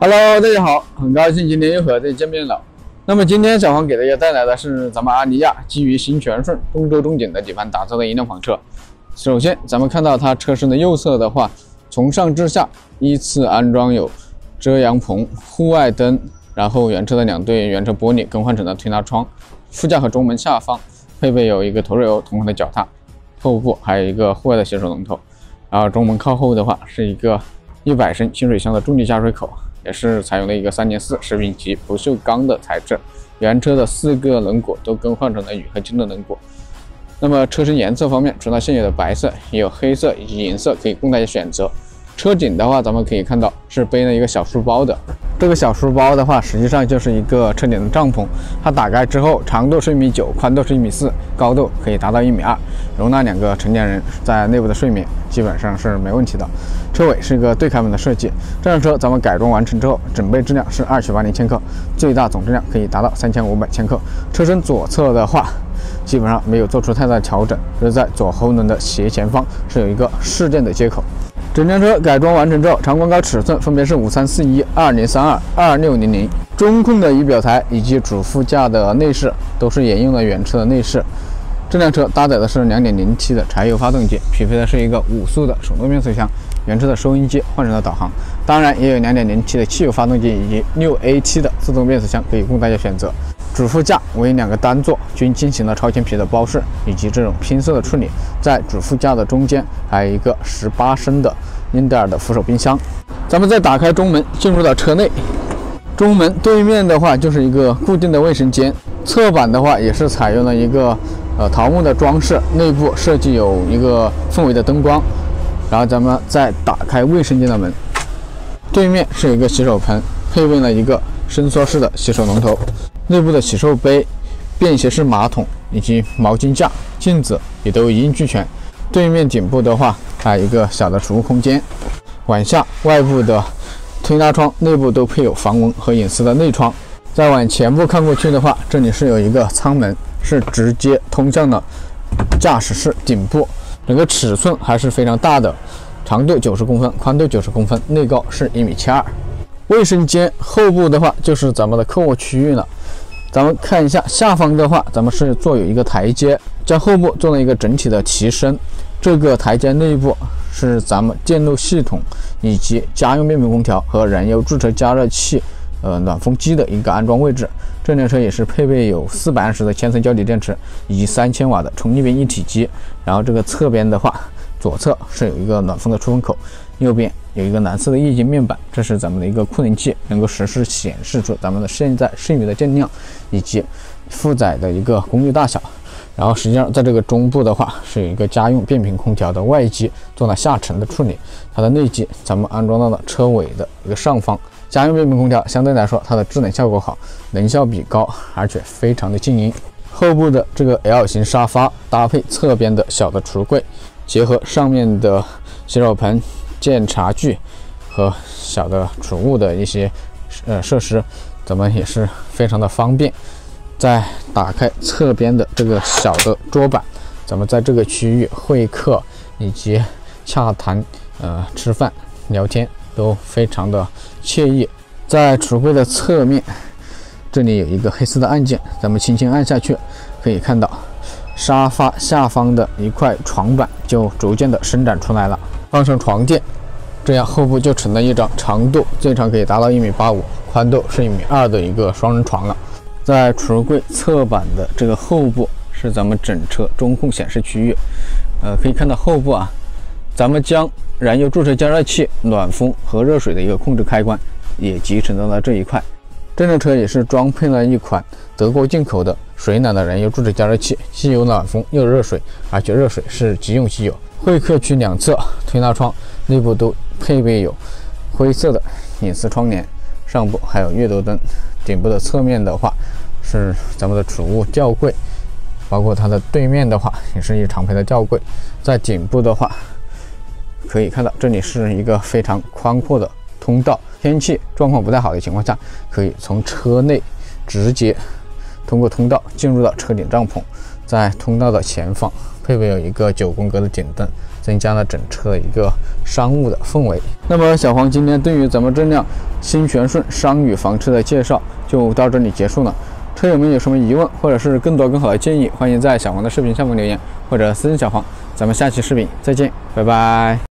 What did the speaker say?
Hello， 大家好，很高兴今天又和大家见面了。那么今天小黄给大家带来的是咱们阿尼亚基于新全顺中州中景的底盘打造的一辆房车。首先，咱们看到它车身的右侧的话，从上至下依次安装有遮阳棚、户外灯，然后原车的2对原车玻璃更换成了推拉窗。副驾和中门下方配备有一个头锐欧同款的脚踏，后部还有一个户外的洗手龙头。然后中门靠后的话是一个100升清水箱的重力加水口。 也是采用了一个3.4食品级不锈钢的材质，原车的4个轮毂都更换成了铝合金的轮毂。那么车身颜色方面，除了现有的白色，也有黑色以及银色可以供大家选择。车顶的话，咱们可以看到是背了一个小书包的。这个小书包的话，实际上就是一个车顶的帐篷。它打开之后，长度是1.9米，宽度是1.4米，高度可以达到1.2米，容纳2个成年人在内部的睡眠，基本上是没问题的。车尾是一个对开门的设计。这辆车咱们改装完成之后，整备质量是280千克，最大总质量可以达到3500千克。车身左侧的话， 基本上没有做出太大的调整，就是在左后轮的斜前方是有一个市电的接口。整辆车改装完成之后，长宽高尺寸分别是5341、2032、2600。中控的仪表台以及主副驾的内饰都是沿用了原车的内饰。这辆车搭载的是 2.0T 的柴油发动机，匹配的是一个5速的手动变速箱。原车的收音机换成了导航，当然也有 2.0T 的汽油发动机以及 6AT 的自动变速箱可以供大家选择。 主副驾为2个单座，均进行了超前皮的包饰以及这种拼色的处理。在主副驾的中间还有一个18升的英特尔的扶手冰箱。咱们再打开中门，进入到车内。中门对面的话就是一个固定的卫生间，侧板的话也是采用了一个桃木的装饰，内部设计有一个氛围的灯光。然后咱们再打开卫生间的门，对面是有一个洗手盆，配备了一个伸缩式的洗手龙头。 内部的洗漱杯、便携式马桶以及毛巾架、镜子也都一应俱全。对面顶部的话，还有一个小的储物空间。往下，外部的推拉窗内部都配有防蚊和隐私的内窗。再往前部看过去的话，这里是有一个舱门，是直接通向了驾驶室顶部。整个尺寸还是非常大的，长度90公分，宽度90公分，内高是1.72米。卫生间后部的话，就是咱们的客卧区域了。 咱们看一下下方的话，咱们是做有一个台阶，将后部做了一个整体的提升。这个台阶内部是咱们电路系统以及家用变频空调和燃油驻车加热器、暖风机的一个安装位置。这辆车也是配备有420的铅酸胶体电池以及3000瓦的冲逆变一体机。然后这个侧边的话，左侧是有一个暖风的出风口，右边 有一个蓝色的液晶面板，这是咱们的一个库能器，能够实时显示出咱们的现在剩余的电量以及负载的一个功率大小。然后实际上在这个中部的话，是有一个家用变频空调的外机做了下沉的处理，它的内机咱们安装到了车尾的一个上方。家用变频空调相对来说它的制冷效果好，能效比高，而且非常的静音。后部的这个 L 型沙发搭配侧边的小的橱柜，结合上面的洗手盆、 监察具和小的储物的一些设施，咱们也是非常的方便。再打开侧边的这个小的桌板，咱们在这个区域会客以及洽谈、吃饭、聊天都非常的惬意。在橱柜的侧面，这里有一个黑色的按键，咱们轻轻按下去，可以看到沙发下方的一块床板就逐渐的伸展出来了。 放上床垫，这样后部就成了一张长度最长可以达到1.85米，宽度是1.2米的一个双人床了。在橱柜侧板的这个后部是咱们整车中控显示区域，可以看到后部啊，咱们将燃油驻车加热器、暖风和热水的一个控制开关也集成到了这一块。这辆车也是装配了一款德国进口的水暖的燃油驻车加热器，既有暖风又有热水，而且热水是即用即有。 会客区两侧推拉窗内部都配备有灰色的隐私窗帘，上部还有阅读灯。顶部的侧面的话是咱们的储物吊柜，包括它的对面的话也是一常配的吊柜。在顶部的话，可以看到这里是一个非常宽阔的通道，天气状况不太好的情况下，可以从车内直接通过通道进入到车顶帐篷。在通道的前方配备有一个9宫格的顶灯， 增加了整车一个商务的氛围。那么小黄今天对于咱们这辆新全顺商宇房车的介绍就到这里结束了。车友们有什么疑问或者是更多更好的建议，欢迎在小黄的视频下方留言或者私信小黄。咱们下期视频再见，拜拜。